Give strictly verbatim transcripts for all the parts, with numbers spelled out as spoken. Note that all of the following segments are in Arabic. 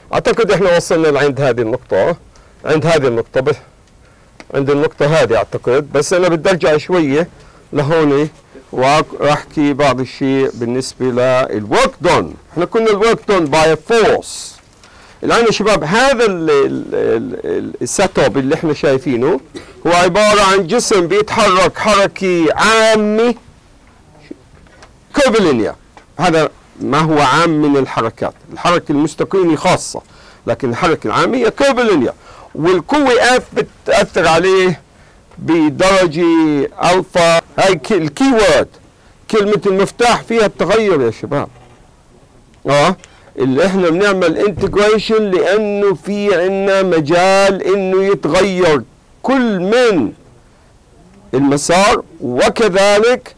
اعتقد احنا وصلنا لعند هذه النقطة، عند هذه النقطة بس عند النقطة هذه اعتقد، بس انا بدي ارجع شوية لهون وراح احكي بعض الشيء بالنسبة للورك دون. احنا كنا الورك دون باي فورس. الان يا شباب هذا السيت اب اللي احنا شايفينه هو عبارة عن جسم بيتحرك حركة عامة كيرفيلينير. هذا ما هو عام من الحركات، الحركة المستقيمة خاصة، لكن الحركة العامية كيرفيلينير، والقوة اف بتأثر عليه بدرجة الفا. هاي الكي وورد، كلمة المفتاح فيها التغير يا شباب. اه اللي احنا بنعمل انتجريشن لانه في عنا مجال انه يتغير كل من المسار وكذلك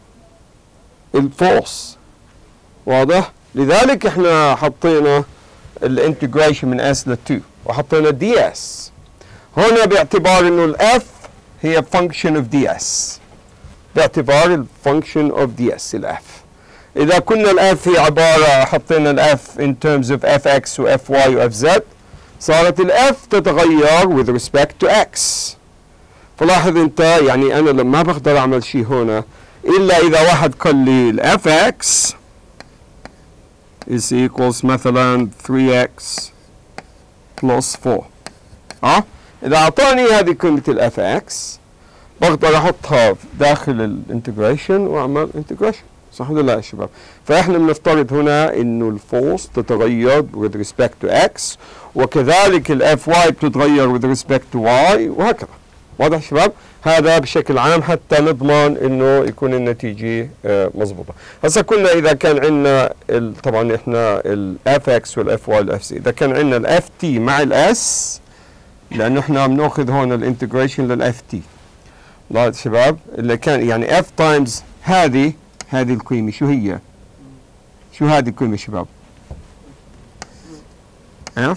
الفورس. واضح؟ لذلك احنا حطينا الانتجريشن من اس ل اتنين وحطينا دي اس هنا باعتبار انه الاف هي function of ds، باعتبار الفانكشن of ds الاف. اذا كنا الاف هي عباره حطينا الاف in terms of fx و fy و fz، صارت الاف تتغير with respect to x. فلاحظ انت يعني انا لما ما بقدر اعمل شيء هنا الا اذا واحد قال لي ال fx is equals مثلا three x plus four. اه اذا اعطاني هذه كلمه ال fx بقدر احطها داخل الانتجريشن واعمل انتجريشن، صح ولا لا يا شباب؟ فاحنا بنفترض هنا انه الفورس تتغير with respect to x، وكذلك الاف واي بتتغير with respect to y، وهكذا. واضح يا شباب؟ هذا بشكل عام حتى نضمن انه يكون النتيجه آه مضبوطه. هسه كنا اذا كان عندنا طبعا احنا الاف اكس والاف واي والاف سي، اذا كان عندنا الاف تي مع الاس، لانه احنا بناخذ هون الانتجريشن للاف تي. لاحظ شباب اللي كان يعني اف تايمز هذه هذه القيمه شو هي؟ شو هذه القيمه شباب؟ اف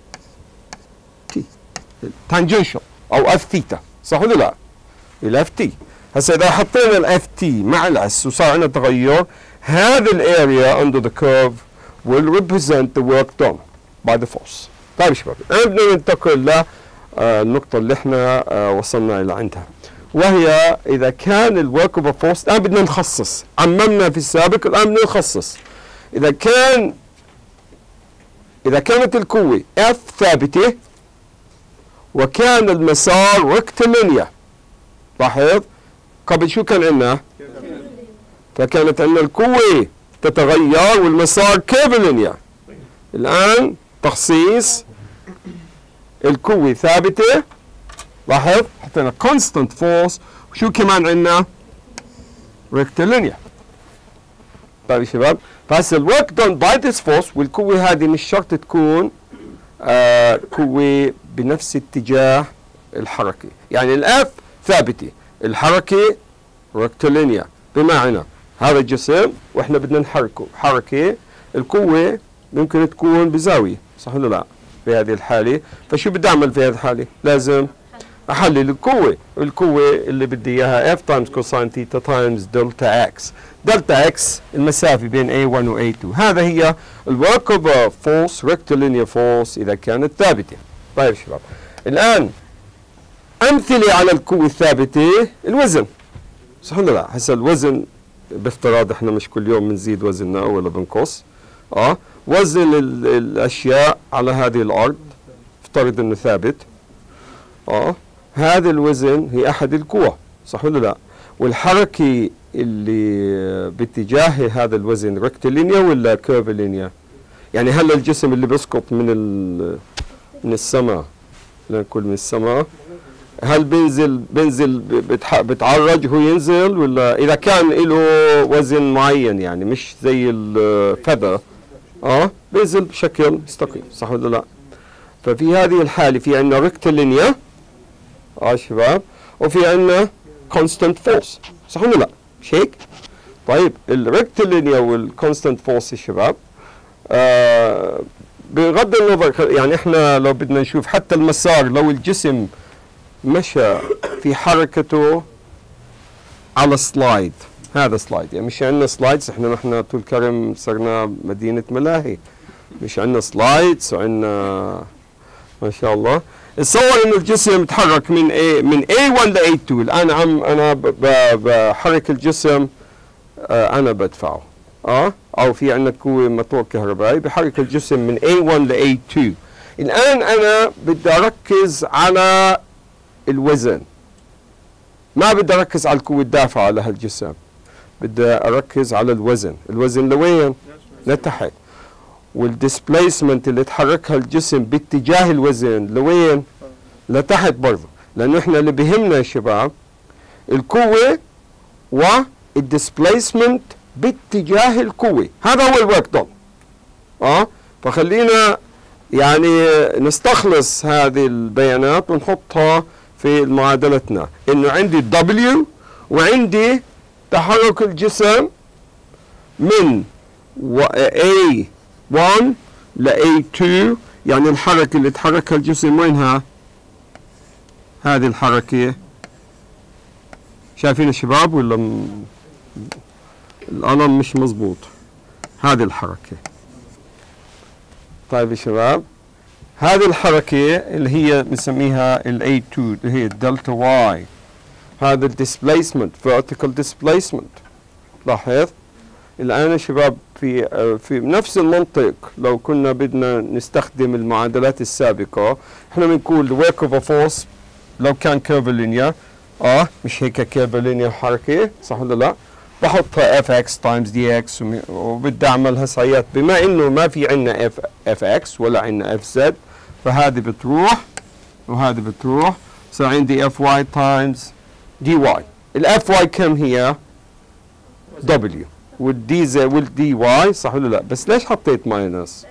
تي تانجنشال او اف ثيتا، صح ولا لا؟ الاف تي. هسه اذا حطينا الاف تي مع الاس وصار عندنا تغير، هذا الاريا under the curve will represent the work done by the force. طيب يا شباب الان بدنا ننتقل للنقطه اللي احنا وصلنا الى عندها، وهي اذا كان الورك اوف فورس. الان بدنا نخصص، عممنا في السابق الان بدنا نخصص. اذا كان اذا كانت القوه اف ثابته وكان المسار ريكتيلينير، لاحظ قبل شو كان عندنا؟ فكانت عندنا القوه تتغير والمسار كيرفيلينير. الان تخصيص القوه ثابته، لاحظ حطينا constant force، وشو كمان عندنا؟ rectilinear. طيب يا شباب فهسه الورك done by this force، والقوة هذه مش شرط تكون آه قوة بنفس اتجاه الحركة، يعني الاف ثابتة، الحركة rectilinear، بمعنى هذا الجسم واحنا بدنا نحركه حركة، القوة ممكن تكون بزاوية، صح ولا لا؟ في هذه الحالة، فشو بدي اعمل في هذه الحالة؟ لازم احلل القوة، القوة اللي بدي اياها F times cosine theta times delta x. delta x المسافة بين إيه واحد و إيه اثنين، هذا هي الورك اوف فورس rectilinear force إذا كانت ثابتة. طيب شباب الآن أمثلة على القوة الثابتة، الوزن، صح ولا لا؟ هسه الوزن بافتراض احنا مش كل يوم بنزيد وزننا ولا بنقص، اه وزن الأشياء على هذه الأرض افترض إنه ثابت، اه هذا الوزن هي احد القوى، صح ولا لا؟ والحركه اللي باتجاه هذا الوزن ريكتيلينير ولا كيرفيلينير؟ يعني هلا الجسم اللي بيسقط من من السماء، لنقول من السماء، هل بينزل بينزل بتعرج هو ينزل، ولا اذا كان له وزن معين يعني مش زي الفذا اه بينزل بشكل مستقيم، صح ولا لا؟ ففي هذه الحاله في عندنا ريكتيلينير اه شباب، وفي عندنا constant force، صح ولا لا؟ مش هيك؟ طيب الريكتيلينير والكونستنت فورس يا شباب آه بغض النظر، يعني احنا لو بدنا نشوف حتى المسار، لو الجسم مشى في حركته على سلايد، هذا سلايد، يعني مش عندنا سلايدز، احنا نحن طول كرم صرنا مدينة ملاهي، مش عندنا سلايدز وعندنا ما شاء الله. تصور انه الجسم يتحرك من A من إيه واحد ل إيه اثنين. الان عم انا بحرك الجسم، آه انا بدفعه اه او في عندنا قوه موتور كهربائي بحرك الجسم من إيه واحد ل إيه اثنين. الان انا بدي اركز على الوزن، ما بدي اركز على القوه الدافعه على هالجسم، بدي اركز على الوزن. الوزن لوين؟ لتحت. والديسبليسمنت اللي تحركها الجسم باتجاه الوزن لوين؟ لتحت برضه. لانه احنا اللي بيهمنا يا شباب القوه والديسبليسمنت باتجاه القوه، هذا هو الورك دون. اه فخلينا يعني نستخلص هذه البيانات ونحطها في معادلتنا، انه عندي دبليو وعندي تحرك الجسم من إيه واحد ل إيه اثنين، يعني الحركة اللي تحركها الجسم وينها؟ هذه الحركة. شايفين الشباب ولا م... القلم مش مظبوط؟ هذه الحركة. طيب يا شباب هذه الحركة اللي هي بنسميها ال إيه اثنين اللي هي الدلتا واي، هذا الديسبليسمنت vertical displacement. لاحظ الآن يا شباب في في نفس المنطق لو كنا بدنا نستخدم المعادلات السابقة، احنا بنقول work of a force لو كان curvilinear، اه مش هيك curvilinear حركة صح ولا لا؟ بحطها اف اكس تايمز دي اكس وبدي اعملها سعيات، بما انه ما في عندنا اف اف اكس ولا عندنا اف زد، فهذه بتروح وهذه بتروح، صار عندي اف واي تايمز دي واي. الاف واي كم هي؟ دبليو، والدي زي والدي واي صح ولا لا؟ بس ليش حطيت ماينس؟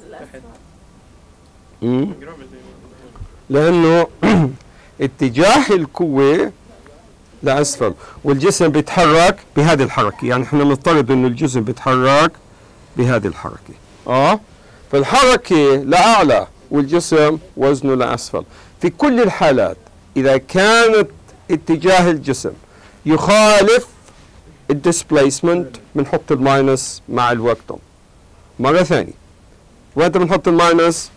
امم لانه اتجاه القوه لاسفل والجسم بيتحرك بهذه الحركه، يعني احنا نفترض انه الجسم بيتحرك بهذه الحركه اه فالحركه لاعلى والجسم وزنه لاسفل. في كل الحالات اذا كانت اتجاه الجسم يخالف الديسبليسمنت بنحط الماينس مع الورك دون. مره ثانيه وين بنحط الماينس؟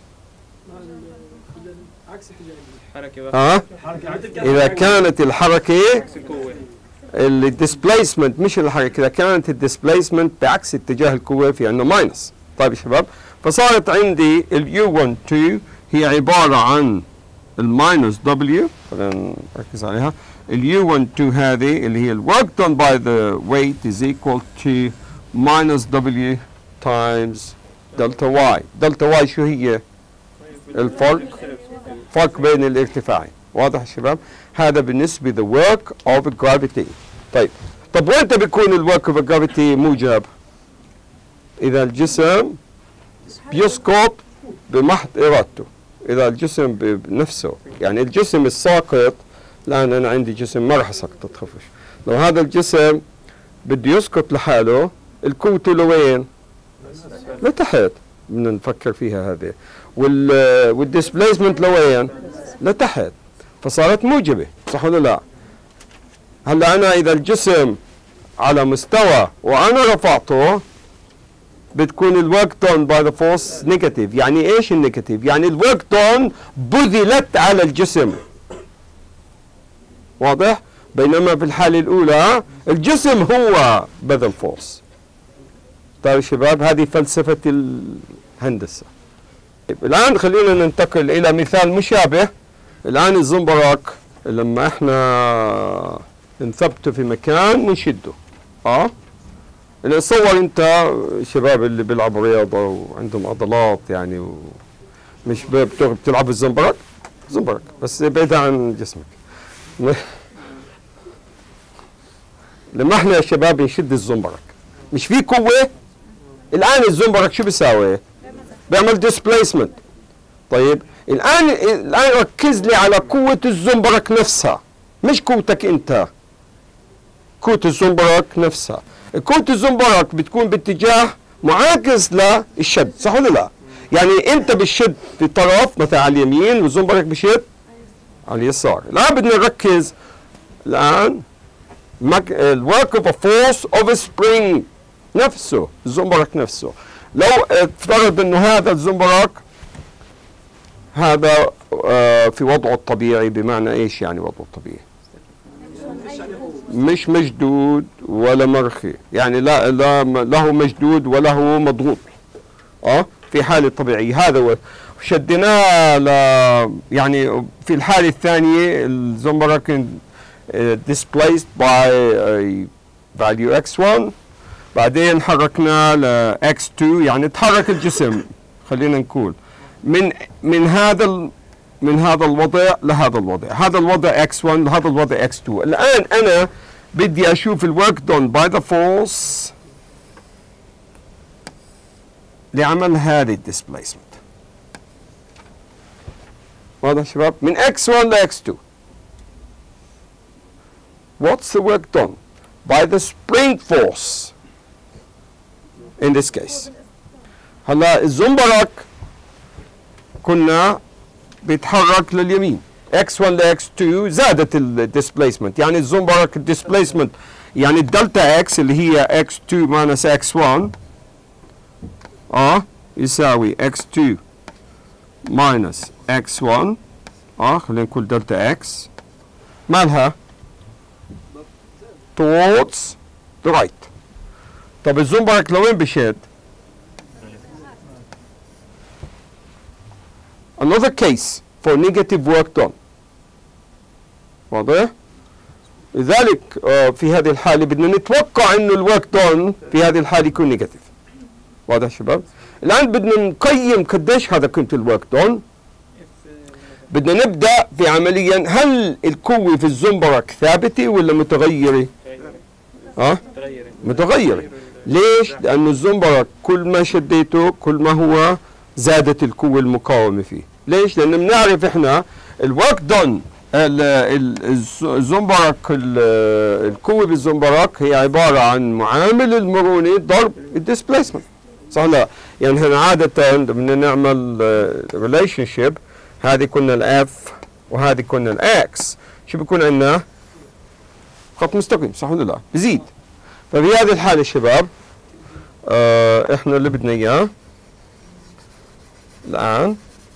ها؟ إذا كانت الحركة الديسبليسمنت مش الحركة، إذا كانت الديسبليسمنت بعكس اتجاه القوة في عندنا ماينس. طيب يا شباب فصارت عندي اليو واحد اثنين هي عبارة عن الماينس دبليو، خلينا نركز عليها. اليو واحد اثنين هذه اللي هي الورك done by the weight is equal to minus W times delta Y. دلتا Y شو هي؟ الفرق فرق بين الارتفاعين. واضح يا شباب؟ هذا بالنسبة the work of gravity. طيب طب وين بيكون ال work of gravity موجب؟ إذا الجسم بيسقط بمحض إرادته، إذا الجسم بنفسه، يعني الجسم الساقط، الآن أنا عندي جسم ما راح أسقط تخافش، لو هذا الجسم بده يسقط لحاله القوة لوين؟ لتحت، بدنا نفكر فيها هذه. وال والديسبليسمنت لوين؟ لتحت، فصارت موجبة صح ولا لا؟ هلا أنا إذا الجسم على مستوى وأنا رفعته بتكون الورك دون باي ذا فورس نيجاتيف. يعني ايش النيجاتيف؟ يعني الورك دون بذلت على الجسم. واضح؟ بينما في الحالة الأولى الجسم هو بذل فورس. طيب شباب هذه فلسفة الهندسة. الآن خلينا ننتقل إلى مثال مشابه. الآن الزنبرك لما احنا نثبته في مكان ونشده اه اللي تصور انت الشباب اللي بيلعبوا رياضه وعندهم عضلات يعني ومش بتلعب الزنبرك زنبرك بس بعيد عن جسمك. لما احنا يا شباب نشد الزنبرك مش في قوه. الان الزنبرك شو بيساوي؟ بيعمل ديسبليسمنت. طيب الان الان ركز لي على قوه الزنبرك نفسها مش قوتك انت. قوه الزنبرك نفسها. قوة الزنبرك بتكون باتجاه معاكس للشد صح ولا لا؟ يعني انت بتشد في طرف مثلا على اليمين والزنبرك بشد على اليسار. الان بدنا نركز الان الورك اوف ا فورس اوف سبرينج نفسه الزنبرك نفسه. لو افترض انه هذا الزنبرك هذا آه في وضعه الطبيعي، بمعنى ايش يعني وضعه الطبيعي؟ مش مشدود ولا مرخي، يعني لا لا له مشدود ولا هو مضغوط، اه في حاله طبيعيه. هذا هو شديناه ل يعني في الحاله الثانيه الزنبرك displaced by a value إكس واحد، بعدين حركناه ل إكس اثنين، يعني تحرك الجسم خلينا نقول من من هذا من هذا الوضع لهذا الوضع، هذا الوضع إكس واحد لهذا الوضع إكس اثنين. الآن أنا بدي أشوف الورك done by the force لعمل هذه الديسبليسمنت. واضح شباب؟ من إكس واحد ل إكس اثنين. What's the work done by the spring force in this case؟ هلا الزنبرك كنا بيتحرك لليمين، إكس واحد ل إكس اثنين زادت الديسبليسمنت، يعني الزنبرك الديسبليسمنت يعني الدلتا اكس اللي هي إكس اثنين ماينس إكس واحد اه يساوي إكس اثنين ماينس إكس واحد، اه خلينا نقول دلتا اكس مالها towards the right. طب الزنبرك لوين بشد؟ another case for negative work done. واضح؟ لذلك آه في هذه الحالة بدنا نتوقع انه الورك دون في هذه الحالة يكون نيجاتيف. واضح شباب؟ الآن بدنا نقيم قديش هذا قيمة الورك دون. بدنا نبدأ في عمليا هل القوة في الزنبرك ثابتة ولا متغيرة؟ ها؟ متغيرة. متغيرة. ليش؟ لأنه الزنبرك كل ما شديته كل ما هو زادت القوة المقاومة فيه. ليش؟ لأن بنعرف احنا الورك دون الزنبرك القوة بالزنبرك هي عبارة عن معامل المرونة ضرب الديسبليسمنت. صح لا؟ يعني هنا عادة بدنا نعمل ريليشن شيب، هذه كنا الاف وهذه كنا الاكس، شو بيكون عندنا؟ خط مستقيم، صح ولا لا؟ بزيد. ففي هذه الحالة شباب آه احنا اللي بدنا اياه الآن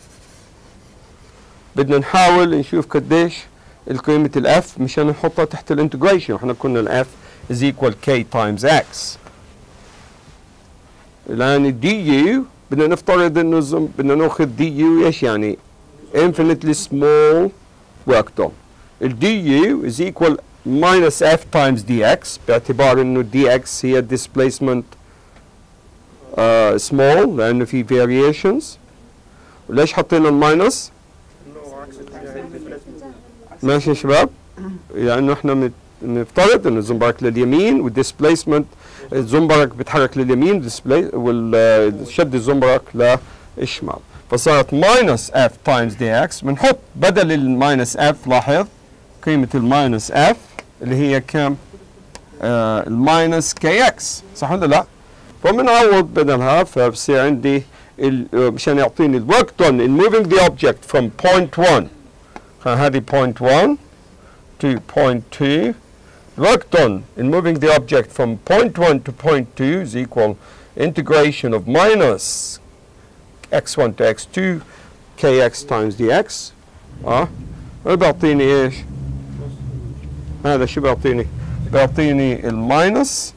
بدنا نحاول نشوف قديش القيمة الاف مشان نحطها تحت الانتجريشن. احنا كنا الاف is equal k times x. الآن الدي يو بدنا نفترض انه بدنا ناخذ دي يو ايش يعني؟ infinitely small work done. الدي يو is equal minus f times dx باعتبار انه dx هي displacement uh, small لانه في variations. وليش حطينا الماينس؟ ماشي يا شباب؟ لانه احنا بنفترض انه الزنبرك لليمين والديسبليسمنت الزنبرك بيتحرك لليمين والشد الزنبرك للشمال، فصارت ماينس اف تايمز دي اكس. بنحط بدل الماينس اف لاحظ قيمة الماينس اف اللي هي كم؟ آه الماينس كي اكس، صح ولا لا؟ فبنعوض بدلها فبصير عندي مشان يعطيني الورك دون in moving the object from point one، هذه point one to point two. Work done in moving the object from point one to point two is equal integration of minus x one to x two kx times dx. اه بيعطيني ايش؟ هذا شو بيعطيني؟ بيعطيني الماينس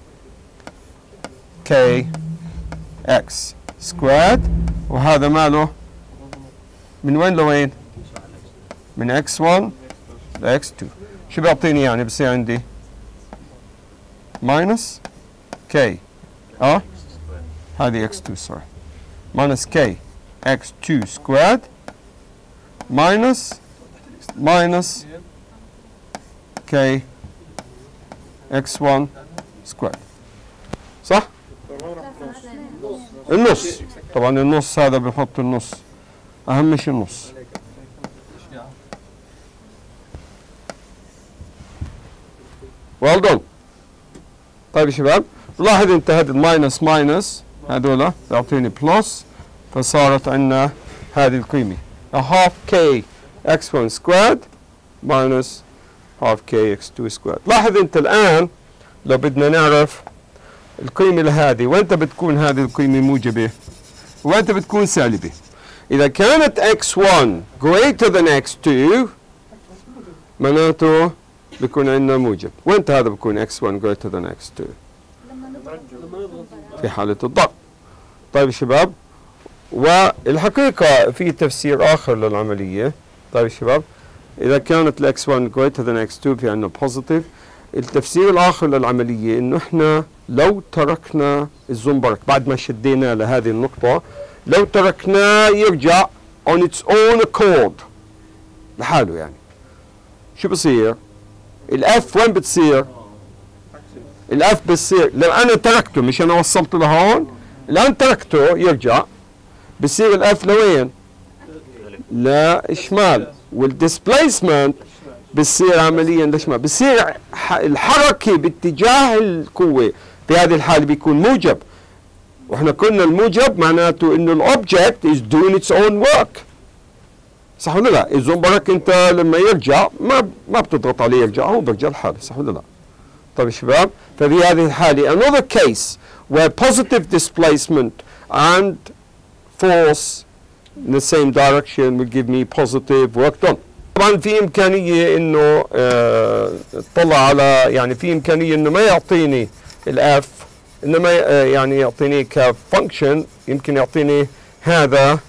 كي اكس سكواد، وهذا ماله من وين لوين؟ من اكس واحد ل اكس اثنين. شو بيعطيني يعني؟ بصير عندي ماينس كي اه هذه اكس اثنين سوري ماينس كي اكس اثنين سكواد ماينس ماينس كي اكس واحد سكواد، صح؟ النص طبعا النص هذا بنحط النص، اهم شيء النص. well done. طيب يا شباب لاحظ انت هذا الماينس ماينس هذولا يعطيني بلس، فصارت عندنا هذه القيمة half k x one squared minus half k x two squared. لاحظ انت الآن لو بدنا نعرف القيمة لهذه وانت بتكون هذه القيمة موجبة وانت بتكون سالبة. إذا كانت إكس واحد greater than إكس اثنين معناته بيكون عندنا موجب، وانت هذا بيكون إكس واحد greater than إكس اثنين في حالة الضغط. طيب يا شباب، والحقيقة في تفسير آخر للعملية. طيب يا شباب، إذا كانت الإكس واحد greater than إكس اثنين في عندنا positive. التفسير الآخر للعملية إنه إحنا لو تركنا الزنبرك بعد ما شدينا لهذه النقطة، لو تركناه يرجع on its own accord لحاله، يعني شو بصير؟ الأف وين بتصير؟ الأف بتصير لو أنا تركته، مش أنا وصلته لهون، الآن تركته يرجع، بصير الأف لوين؟ لشمال، والديسبليسمنت بصير عمليا لشمال، بصير الحركة باتجاه القوة في هذه الحالة بيكون موجب، واحنا قلنا الموجب معناته انه الاوبجكت is doing its own work، صح ولا لا؟ الزنبرك انت لما يرجع ما ما بتضغط عليه يرجع، هو بيرجع لحاله، صح ولا لا؟ طيب يا شباب، ففي هذه الحالة another case where positive displacement and force in the same direction will give me positive work done. طبعا في امكانيه انه اه اطلع على، يعني في امكانيه انه ما يعطيني الاف، انما اه يعني يعطيني كفانكشن، يمكن يعطيني هذا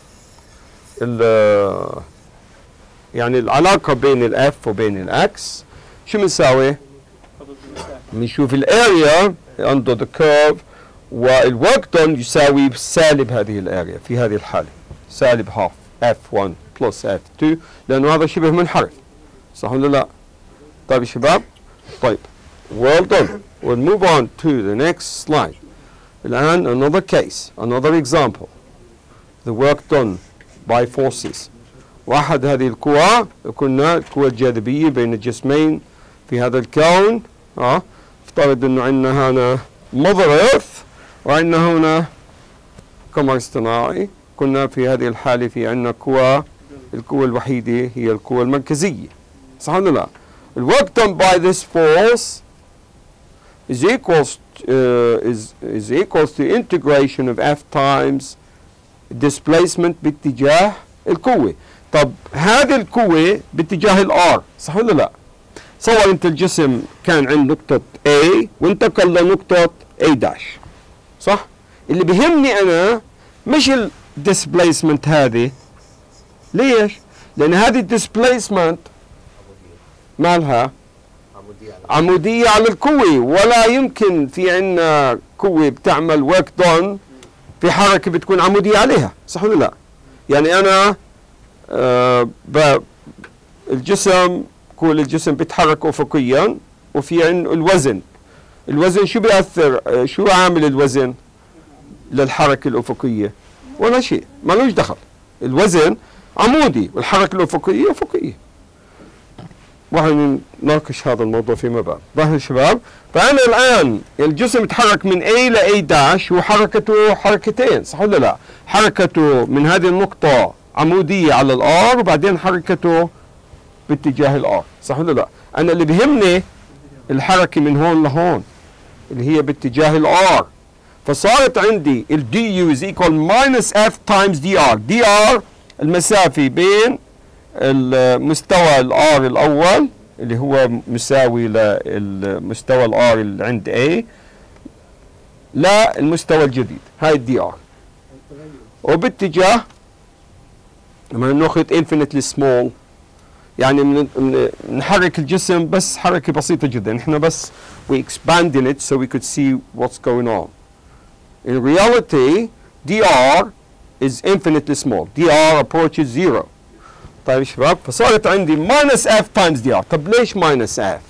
يعني العلاقه بين الاف وبين الاكس. شو بنساوي؟ بنشوف الاريا under the curve والورك دون يساوي سالب هذه الاريا في هذه الحاله، سالب هاف اف واحد بلس اف اثنين، لانه هذا شبه منحرف، صح ولا لا؟ طيب يا شباب، طيب well done. We'll move on to the next slide. الآن another case, another example. The work done by forces. واحد هذه القوى، قلنا القوى الجاذبية بين الجسمين في هذا الكون. اه افترض انه عندنا هنا mother earth وعندنا هنا قمر اصطناعي. كنا في هذه الحالة في عندنا قوى، القوة الوحيدة هي القوة المركزية، صح ولا لا؟ The work done by this force is equals uh, is is equals to integration of F times displacement باتجاه القوة. طب هذه القوة باتجاه الار، صح ولا لا؟ تصور انت الجسم كان عند نقطة A وانتقل لنقطة A داش، صح؟ اللي بيهمني انا مش الديسبليسمنت هذه. ليش؟ لأن هذه الديسبليسمنت مالها؟ عمودية على القوة، ولا يمكن في عندنا قوة بتعمل ورك دون في حركة بتكون عمودية عليها، صح ولا لا؟ يعني أنا آه الجسم، كل الجسم بيتحرك أفقيا، وفي عندنا الوزن. الوزن شو بيأثر؟ آه شو عامل الوزن للحركة الأفقية؟ ولا شيء، مالوش دخل. الوزن عمودي والحركة الأفقية أفقية. وراح نناقش هذا الموضوع فيما بعد. طيب يا شباب، فأنا الآن الجسم يتحرك من A ل A داش وحركته حركتين، صح ولا لا؟ حركته من هذه النقطة عمودية على الآر، وبعدين حركته باتجاه الآر، صح ولا لا؟ أنا اللي بيهمني الحركة من هون لهون اللي هي باتجاه الآر. فصارت عندي ال du is equal minus f times dr. dr المسافة بين المستوى الار الأول اللي هو مساوي للمستوى الار اللي عند A للمستوى الجديد، هاي الدي ار. وباتجاه لما ناخذ infinitely small، يعني من نحرك الجسم بس حركة بسيطة جدا، احنا بس we expanding it so we could see what's going on. In reality, dr is infinitely small. dr approaches zero. طيب يا شباب، فصارت عندي minus f times dr. طب ليش minus f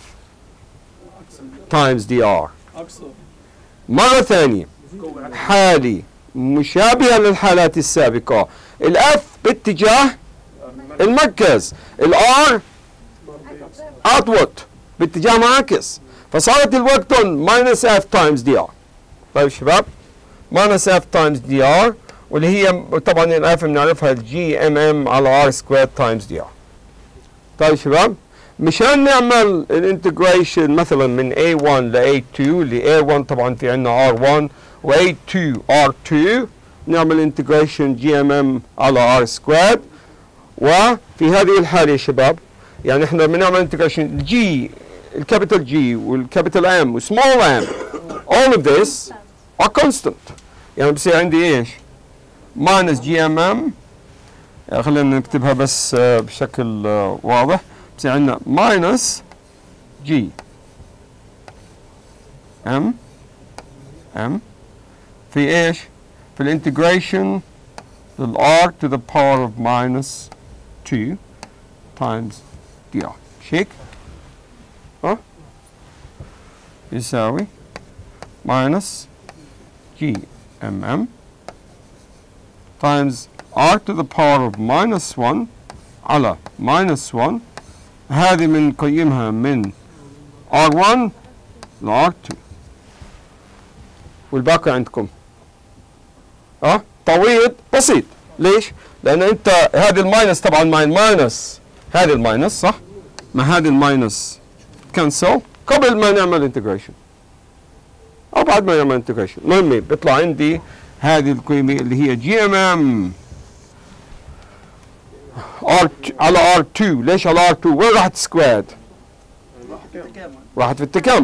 times dr؟ مرة ثانية، حالي مشابهة للحالات السابقة. الاف باتجاه المركز، الار outward باتجاه معاكس، فصارت الورك دون minus f times dr. طيب يا شباب، minus f times dr، واللي هي طبعا الاف بنعرفها الجي ام ام على ار سكوير تايمز دي ار. طيب يا شباب، مشان نعمل الانتجريشن مثلا من إيه واحد ل إيه اثنين، اللي إيه واحد طبعا في عندنا آر واحد و إيه اثنين آر اثنين، نعمل انتجريشن جي ام ام على ار سكواد. وفي هذه الحاله يا شباب يعني احنا بنعمل انتجريشن جي الكابيتال جي والكابيتال ام وسمول ام all of this are constant. يعني بصير عندي ايش؟ minus جي ام ام، خلينا نكتبها بس بشكل واضح، بصير عندنا minus جي ام ام في ايش؟ في الانتجريشن للr to the power of minus two times dr. شيك؟ ها؟ يساوي minus جي ام ام times r to the power of minus one على minus one. هذه بنقيمها من آر واحد ل آر اثنين والباقي عندكم. اه تعويض بسيط. ليش؟ لأن أنت هذه الماينس طبعا مع الماينس هذه الماينس صح؟ مع هذه الماينس كنسل قبل ما نعمل انتجريشن أو بعد ما نعمل انتجريشن. المهم بيطلع عندي هذه القيمة اللي هي جي ام ام ار على ار اثنين. ليش على ار اثنين؟ وين راحت سكواد؟ راحت في التكامل.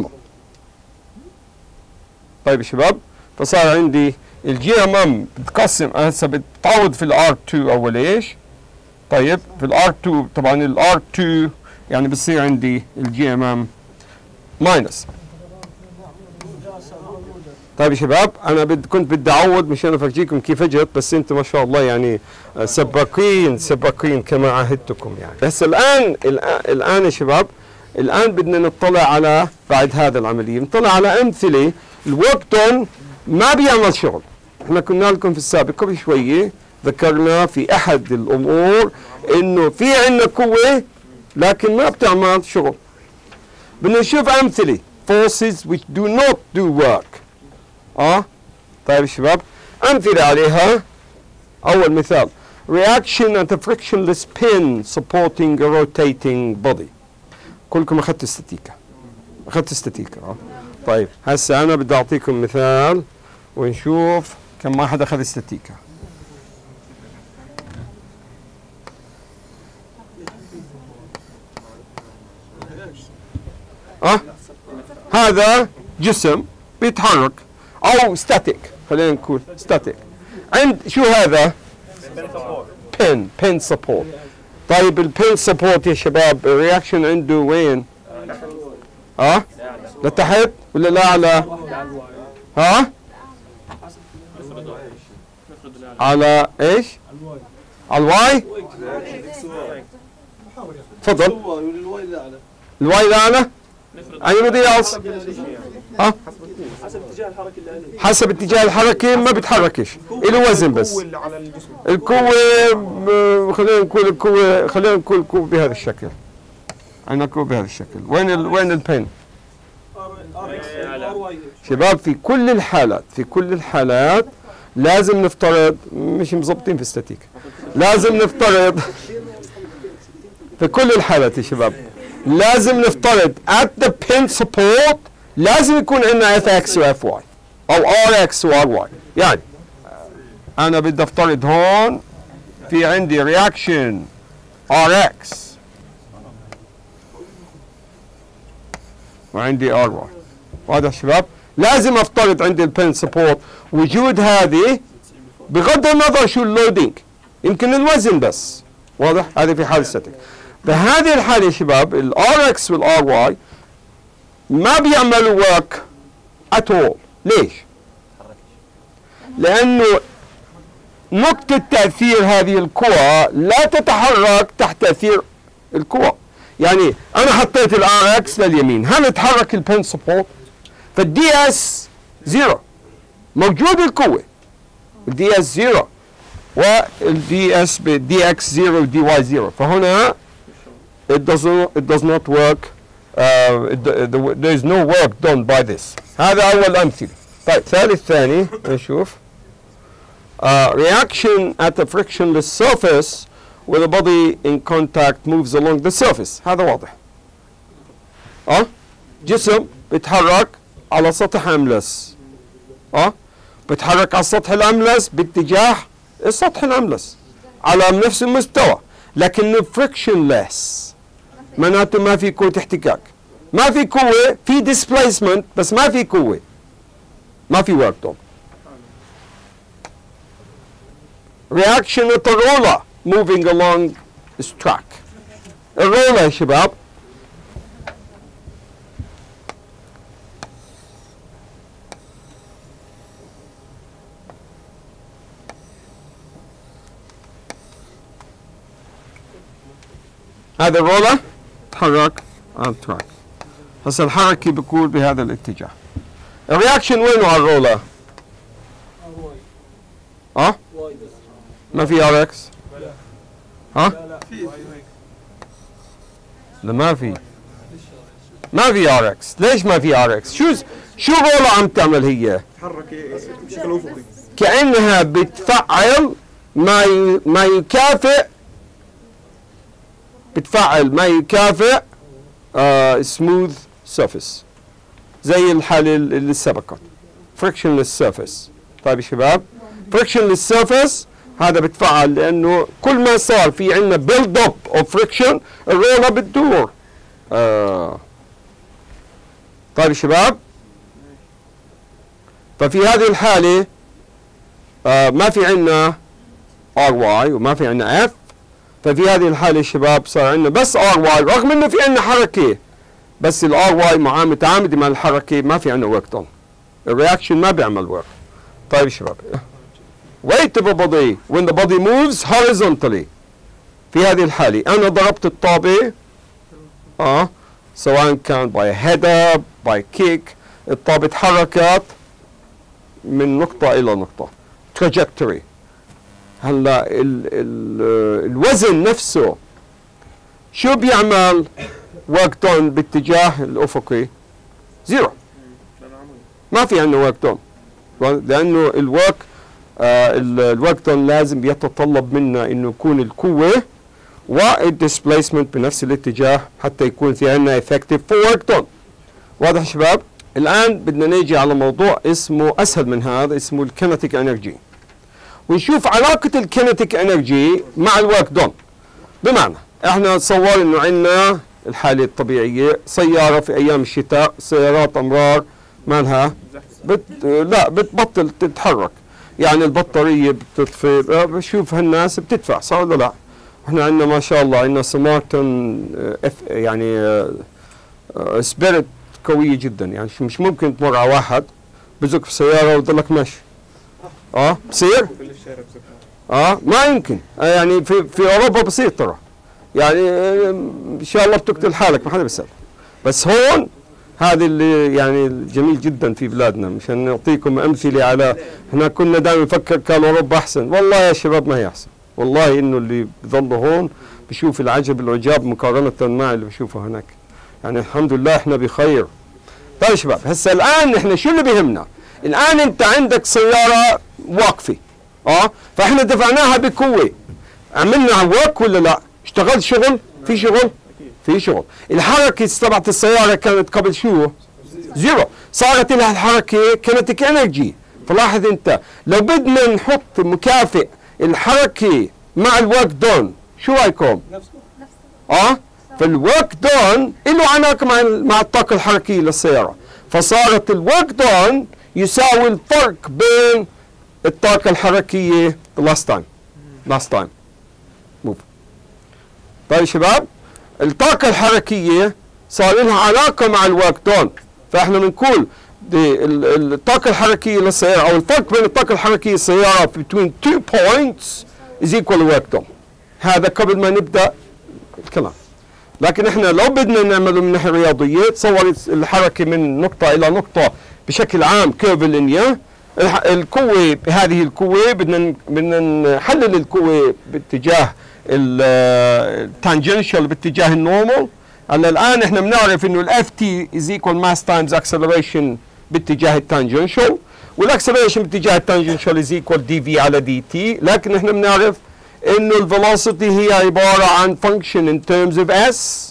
طيب يا شباب فصار عندي الجي ام ام بتقسم هسه بتعوض في الار اثنين اول ايش؟ طيب في الار اثنين طبعا الار اثنين يعني بصير عندي الجي ام ام ماينس. طيب يا شباب انا بد كنت بدي اعوض مشان افرجيكم كيف اجت، بس انتم ما شاء الله يعني سباقين سباقين كما عهدتكم يعني. بس الان الان, الآن يا شباب الان بدنا نطلع على بعد هذا العمليه نطلع على امثله الورك دون ما بيعمل شغل. احنا كنا لكم في السابق قبل شويه ذكرنا في احد الامور انه في عندنا قوه لكن ما بتعمل شغل. بدنا نشوف امثله forces which do not do work. اه طيب يا شباب امثله عليها. اول مثال reaction at a frictionless pin supporting a rotating body. كلكم اخذتوا استاتيكا اخذتوا استاتيكا اه طيب هسه انا بدي اعطيكم مثال ونشوف كم واحد اخذ استاتيكا. اه هذا جسم بيتحرك او ستاتيك، خلينا نقول ستاتيك. عند شو هذا؟ بين بين سبورت. طيب البين سبورت يا شباب الرياكشن عنده وين؟ اه لتحت ولا لاعلى؟ ها؟ على ايش؟ على الواي؟ تفضل. الواي لاعلى؟ anybody else؟ ها؟ حسب اتجاه الحركة اللي عليه. حسب اتجاه الحركة ما بيتحركش، له وزن بس. القوة خلينا نقول القوة خلينا نقول القوة بهذا الشكل. عندنا قوة بهذا الشكل، وين ال وين البين؟ شباب في كل الحالات في كل الحالات لازم نفترض مش مظبطين في استاتيك. لازم نفترض في كل الحالات يا شباب لازم نفترض at the pin support لازم يكون عندنا اف اكس و اف واي او ار اكس و ار واي. يعني انا بدي افترض هون في عندي رياكشن ار اكس وعندي ار واي. واضح شباب؟ لازم افترض عندي البين سبورت وجود هذه بغض النظر شو اللودينج، يمكن الوزن بس. واضح؟ هذه في حال ستاتيك. بهذه الحالة يا شباب الار اكس والار واي ما بيعملوا work at all. ليش؟ لأنه نقطة تأثير هذه القوى لا تتحرك تحت تأثير القوى. يعني أنا حطيت الار اكس لليمين، هل تحرك البين سبورت؟ فالدي اس زيرو، موجود القوة الدي اس زيرو والدي اس بالدي اكس زيرو ودي واي زيرو، فهنا it does not it does not work. Uh, it, the, there is no work done by this. هذا أول أمثلة. طيب ثالث ثاني نشوف uh, reaction at a frictionless surface where the body in contact moves along the surface. هذا واضح. اه جسم بيتحرك على سطح املس، اه بيتحرك على السطح الاملس باتجاه السطح الاملس على نفس المستوى، لكنه فريكشنلس، معناته ما في قوة احتكاك، ما في قوة، في displacement بس ما في قوة، ما في work done. reaction at the roller moving along this track. الرولر يا شباب هذا الرولر تحرك على التراك. هسه الحركة بيكون بهذا الاتجاه. الرياكشن وينه على الرولر؟ ها؟ ما في ار اكس؟ ها؟ لا ما في. ما في ار اكس، ليش ما في ار اكس؟ شو شو الرولر عم تعمل هي؟ تتحرك بشكل افقي. كأنها بتفعل ما ي... ما يكافئ بتفعل ما يكافئ سموث uh, سيرفيس زي الحالة اللي سبقت فريكشنلس سيرفيس. طيب يا شباب فريكشنلس سيرفيس هذا بتفعل لأنه كل ما صار في عندنا بيلد اب اوف فريكشن الرولر بتدور. آه. طيب يا شباب ففي هذه الحالة آه ما في عندنا ار واي وما في عندنا اف، ففي هذه الحالة الشباب صار عندنا بس ار واي رغم انه في عندنا حركة، بس الار واي مع متعامدة مع الحركة ما في عندنا ورك دون. الرياكشن ما بيعمل ورك. طيب يا شباب weight of a body when the body moves horizontally. في هذه الحالة أنا ضربت الطابة اه سواء كان باي header باي كيك، الطابة تحركت من نقطة إلى نقطة trajectory. هلا ال ال الوزن نفسه شو بيعمل work done باتجاه الافقي؟ زيرو، ما في عندنا work done لانه الورك آه الورك دون لازم بيتطلب منا انه يكون القوه والديسبيسمنت بنفس الاتجاه حتى يكون في عندنا effective for work done. واضح يا شباب؟ الان بدنا نيجي على موضوع اسمه اسهل من هذا، اسمه الكينيتيك انرجي، ونشوف علاقة الكينيتيك انرجي مع الورك دون. بمعنى احنا نتصور انه عندنا الحالة الطبيعية سيارة في ايام الشتاء، سيارات امرار مالها بت لا بتبطل تتحرك، يعني البطارية بتطفي، بشوف هالناس بتدفع صح ولا لا؟ احنا عندنا ما شاء الله عندنا سمارتون اف يعني سبيريت قوية جدا، يعني مش ممكن تمر على واحد بزق في سيارة ويضلك ماشي. اه بصير؟ اه ما يمكن، آه يعني في في اوروبا بصير ترى، يعني آه ان شاء الله بتقتل حالك ما حدا بيسال. بس هون هذا اللي يعني جميل جدا في بلادنا، مشان نعطيكم امثله على احنا كنا دائما نفكر كان اوروبا احسن، والله يا شباب ما هي احسن، والله انه اللي بظلوا هون بشوف العجب العجاب مقارنه مع اللي بشوفه هناك. يعني الحمد لله احنا بخير. طيب يا شباب هسه الان احنا شو اللي بيهمنا؟ الان انت عندك سياره واقفه اه فاحنا دفعناها بقوه، عملنا ورك ولا لا؟ اشتغل شغل؟ في شغل؟ في شغل. الحركه تبعت السياره كانت قبل شو؟ زيرو، صارت لها الحركه كينيتيك انرجي. فلاحظ انت لو بدنا نحط مكافئ الحركه مع الورك دون شو رايكم؟ اه فالورك دون له علاقه مع مع الطاقه الحركيه للسياره، فصارت الورك دون يساوي الفرق بين الطاقة الحركية last time last time move. طيب شباب الطاقة الحركية صار لها علاقة مع الورك دون، فاحنا بنقول الطاقة الحركية للسيارة أو الفرق بين الطاقة الحركية للسيارة between two points is equal to work done. هذا قبل ما نبدأ الكلام. لكن احنا لو بدنا نعمله من ناحية رياضية تصور الحركة من نقطة إلى نقطة بشكل عام كيرفلينيا، القوة بهذه القوة بدنا بدنا نحلل القوة باتجاه التانجنشال باتجاه النورمال. هلا الآن احنا بنعرف انه الاف تي از ايكوال ماس تايمز اكسلريشن باتجاه التانجنشال، والاكسلريشن باتجاه التانجنشال از ايكوال دي في على دي تي، لكن احنا بنعرف انه الفيلوسيتي هي عبارة عن فانكشن ان ترمز اوف اس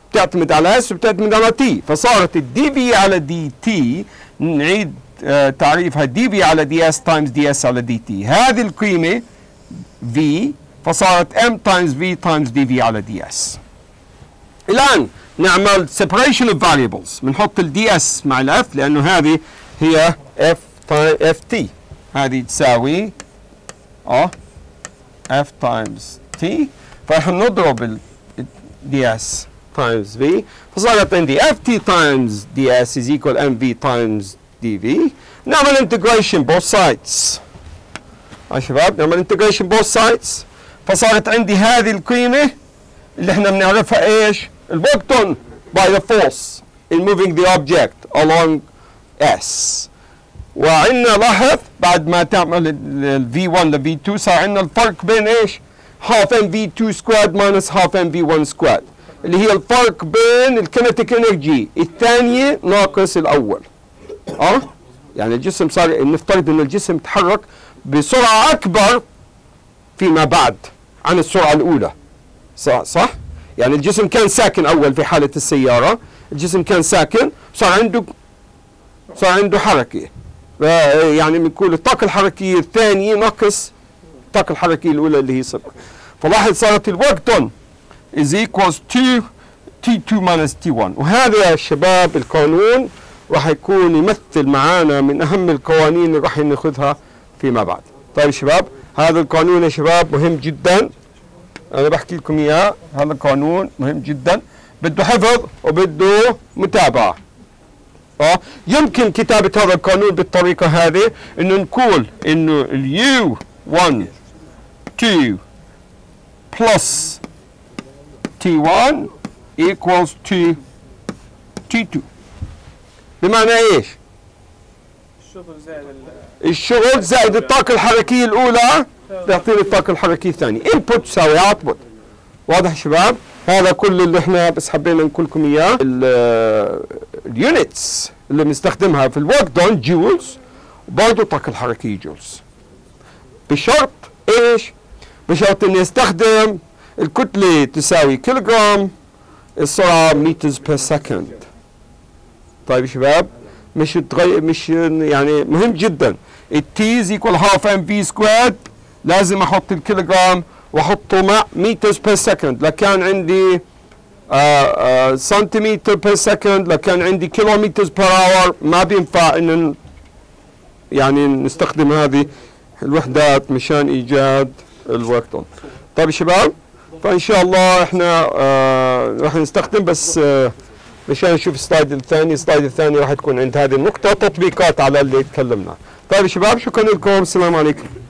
بتعتمد على اس وبتعتمد على تي، فصارت الدي في على دي تي نعيد آه تعريفها دي في على دي اس تايمز دي اس على دي تي. هذه القيمه في فصارت ام تايمز في تايمز دي في على دي اس. الان نعمل separation of variables، بنحط الدي اس مع الاف لانه هذه هي اف اف تي، هذه تساوي اه اف تايمز تي، فراح نضرب الدي اس تايمز في، فصارت عندي اف تي تايمز دي اس is equal ام في تايمز دي في. نعمل integration both sides يا شباب، نعمل integration both sides، فصارت عندي هذه القيمة اللي احنا بنعرفها ايش؟ الوقتون by the force in moving the object along S. وعندنا لاحظ بعد ما تعمل ال في واحد ل في اثنين صار عندنا الفرق بين ايش؟ half ام في اثنين squared minus half ام في واحد squared، اللي هي الفرق بين الكينيتيك انرجي الثانية ناقص الأول. اه؟ يعني الجسم صار نفترض إن الجسم تحرك بسرعة أكبر فيما بعد عن السرعة الأولى. صح؟ صح؟ يعني الجسم كان ساكن أول في حالة السيارة، الجسم كان ساكن صار عنده صار عنده حركة. يعني بنقول الطاقة الحركية الثانية ناقص الطاقة الحركية الأولى اللي هي صفر. فلاحظ صارت الورك دون is equals to تي تو minus تي واحد، وهذا يا شباب القانون راح يكون يمثل معانا من أهم القوانين اللي راح ناخذها فيما بعد. طيب شباب، هذا القانون يا شباب مهم جدا، أنا بحكي لكم إياه، هذا القانون مهم جدا، بده حفظ وبده متابعة. اه يمكن كتابة هذا القانون بالطريقة هذه، إنه نقول إنه اليو واحد اثنين plus تي واحد equals to تي اثنين. بمعنى ايش؟ الشغل زائد الشغل زائد الطاقة الحركية الأولى بيعطيني الطاقة الحركية الثانية. input تساوي output. واضح يا شباب؟ هذا كل اللي احنا بس حبينا نقول لكم اياه. اليونتس اللي بنستخدمها في الورك دون جولز، وبرضه الطاقة الحركية جولز. بشرط ايش؟ بشرط اني استخدم الكتلة تساوي كيلوغرام، السرعة مترز بير سكند. طيب يا شباب، مش تغير مش يعني مهم جدا. التي از ايكوال هاف ام في سكويرد، لازم احط الكيلوغرام واحطه مع مترز بير سكند. لو كان عندي آه آه سنتيمتر بير سكند، لو كان عندي كيلومترز بير اور، ما بينفع ان يعني نستخدم هذه الوحدات مشان ايجاد الورك دون. طيب يا شباب، فان شاء الله احنا آه راح نستخدم بس آه مشان نشوف السلايد الثاني. السلايد الثاني راح تكون عند هذه النقطة تطبيقات على اللي تكلمنا. طيب يا شباب، شكرا لكم، السلام عليكم.